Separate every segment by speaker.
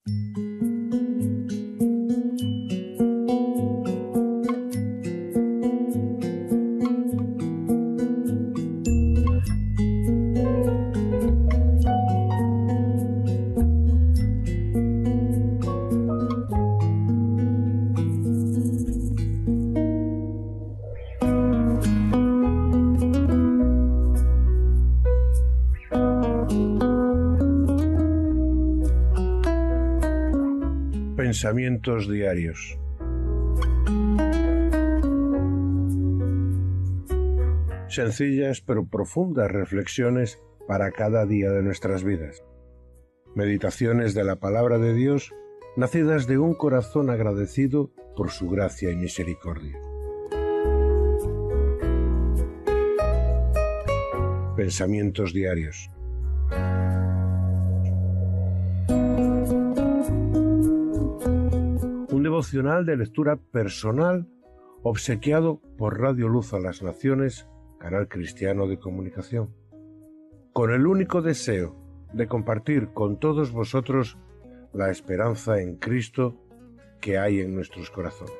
Speaker 1: Pensamientos diarios. Sencillas pero profundas reflexiones para cada día de nuestras vidas. Meditaciones de la palabra de Dios, nacidas de un corazón agradecido por su gracia y misericordia. Pensamientos diarios. Un devocional de lectura personal obsequiado por Radio Luz a las Naciones, canal cristiano de comunicación, con el único deseo de compartir con todos vosotros la esperanza en Cristo que hay en nuestros corazones.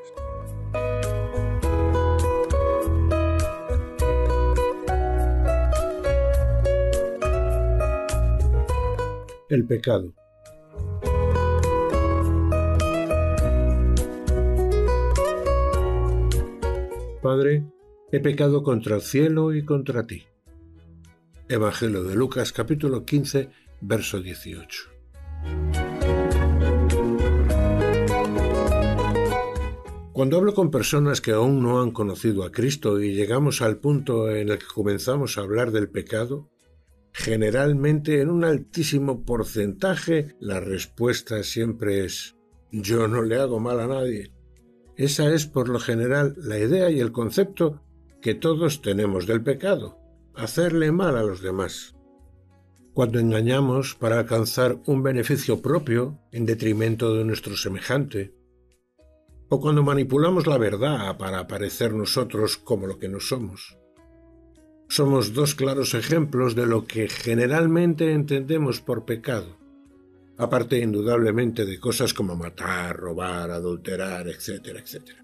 Speaker 1: El pecado. Padre, he pecado contra el cielo y contra ti. Evangelio de Lucas, capítulo 15, verso 18. Cuando hablo con personas que aún no han conocido a Cristo y llegamos al punto en el que comenzamos a hablar del pecado, generalmente en un altísimo porcentaje la respuesta siempre es: yo no le hago mal a nadie. Esa es por lo general la idea y el concepto que todos tenemos del pecado, hacerle mal a los demás. Cuando engañamos para alcanzar un beneficio propio en detrimento de nuestro semejante, o cuando manipulamos la verdad para parecer nosotros como lo que no somos. Somos dos claros ejemplos de lo que generalmente entendemos por pecado, aparte indudablemente de cosas como matar, robar, adulterar, etcétera, etcétera.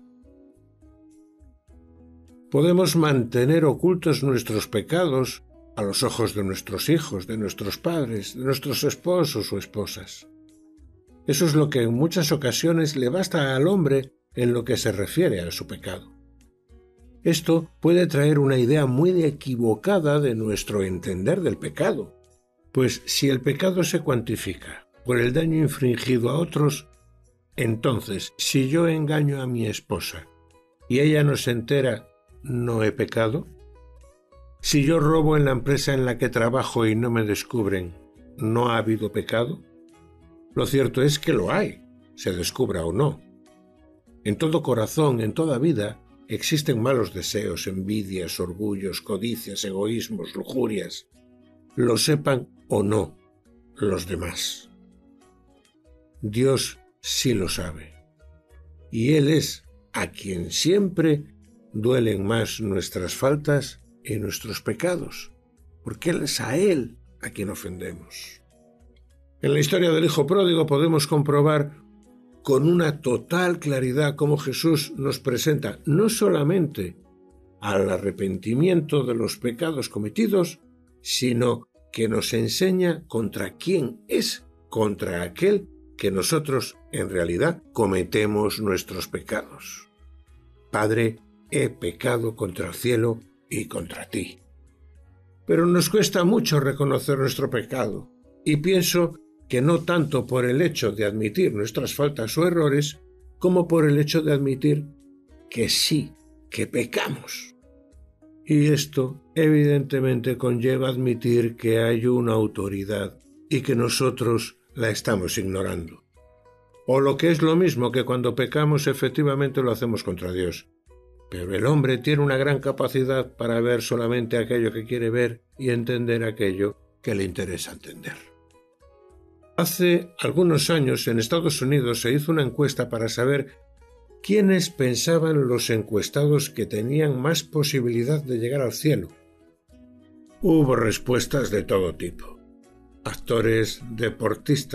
Speaker 1: Podemos mantener ocultos nuestros pecados a los ojos de nuestros hijos, de nuestros padres, de nuestros esposos o esposas. Eso es lo que en muchas ocasiones le basta al hombre en lo que se refiere a su pecado. Esto puede traer una idea muy equivocada de nuestro entender del pecado, pues si el pecado se cuantifica por el daño infringido a otros, entonces, si yo engaño a mi esposa y ella no se entera, ¿no he pecado? Si yo robo en la empresa en la que trabajo y no me descubren, ¿no ha habido pecado? Lo cierto es que lo hay, se descubra o no. En todo corazón, en toda vida, existen malos deseos, envidias, orgullos, codicias, egoísmos, lujurias, lo sepan o no los demás. Dios sí lo sabe, y Él es a quien siempre duelen más nuestras faltas y nuestros pecados, porque Él es a Él a quien ofendemos. En la historia del Hijo Pródigo podemos comprobar con una total claridad cómo Jesús nos presenta no solamente al arrepentimiento de los pecados cometidos, sino que nos enseña contra quién es, contra aquel que nosotros en realidad cometemos nuestros pecados. Padre, he pecado contra el cielo y contra ti. Pero nos cuesta mucho reconocer nuestro pecado, y pienso que no tanto por el hecho de admitir nuestras faltas o errores, como por el hecho de admitir que sí, que pecamos. Y esto evidentemente conlleva admitir que hay una autoridad y que nosotros la estamos ignorando. O lo que es lo mismo, que cuando pecamos efectivamente lo hacemos contra Dios. Pero el hombre tiene una gran capacidad para ver solamente aquello que quiere ver y entender aquello que le interesa entender. Hace algunos años en Estados Unidos se hizo una encuesta para saber quiénes pensaban los encuestados que tenían más posibilidad de llegar al cielo. Hubo respuestas de todo tipo. Actores, deportistas,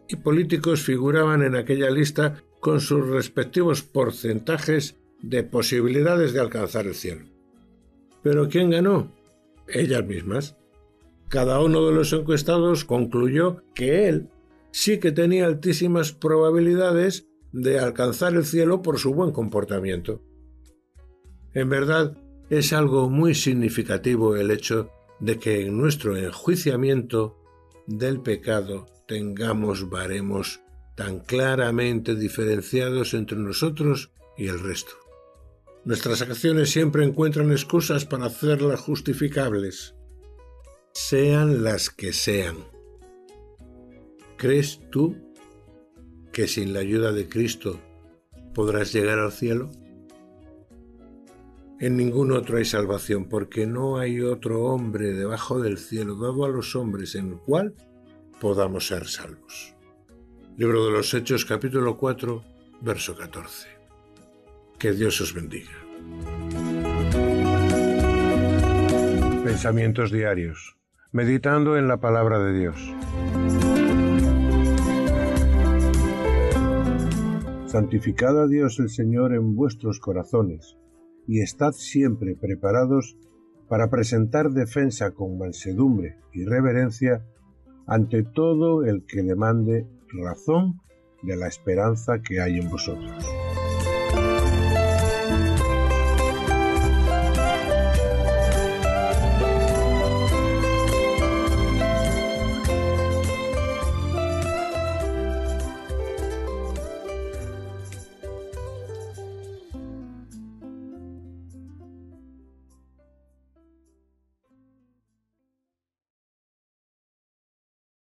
Speaker 1: y políticos figuraban en aquella lista con sus respectivos porcentajes de posibilidades de alcanzar el cielo. ¿Pero quién ganó? Ellas mismas. Cada uno de los encuestados concluyó que él sí que tenía altísimas probabilidades de alcanzar el cielo por su buen comportamiento. En verdad, es algo muy significativo el hecho de que en nuestro enjuiciamiento del pecado tengamos baremos tan claramente diferenciados entre nosotros y el resto. Nuestras acciones siempre encuentran excusas para hacerlas justificables, sean las que sean. ¿Crees tú que sin la ayuda de Cristo podrás llegar al cielo? En ningún otro hay salvación, porque no hay otro hombre debajo del cielo dado a los hombres en el cual podamos ser salvos. Libro de los Hechos, capítulo 4, verso 14. Que Dios os bendiga. Pensamientos diarios. Meditando en la palabra de Dios. Santificad a Dios el Señor en vuestros corazones, y estad siempre preparados para presentar defensa con mansedumbre y reverencia ante todo el que demande razón de la esperanza que hay en vosotros.